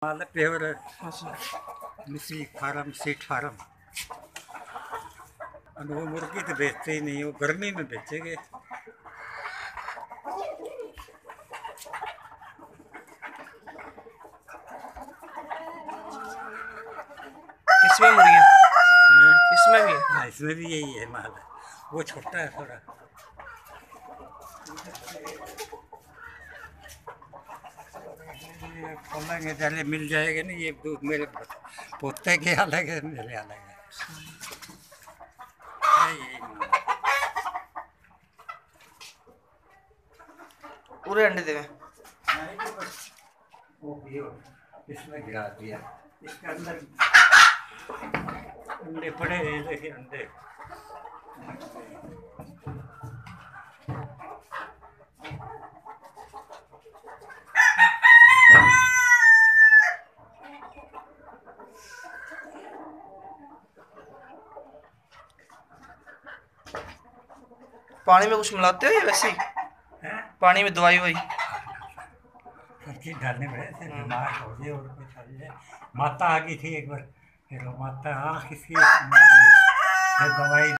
Pure अच्छा मिसी farm seat farm. और वो मुर्गी तो बेचते ही नहीं, वो गर्मी में बेचेंगे। इसमें मुर्गियाँ हाँ, इसमें भी है। हाँ, इसमें भी यही है माल। वो छोटा है थोड़ा। ये खोलेंगे पहले मिल जाएगा ना, ये दूध मेरे पोते के अलग है, मेरे अलग है यही माल। पूरे अंडे देवे नहीं तो बस वो पियो, इसमें गिरा दिया। इसके अंदर अंडे पड़े हैं, लेकिन अंडे पानी में कुछ मिलाते हो या वैसे ही हैं? पानी में दवाई वही? हर चीज़ डालने पड़े थे, बीमार हो गए और कुछ हो गया। माता आ गई थी एक बार, फिर वो माता आँख इसकी दवाई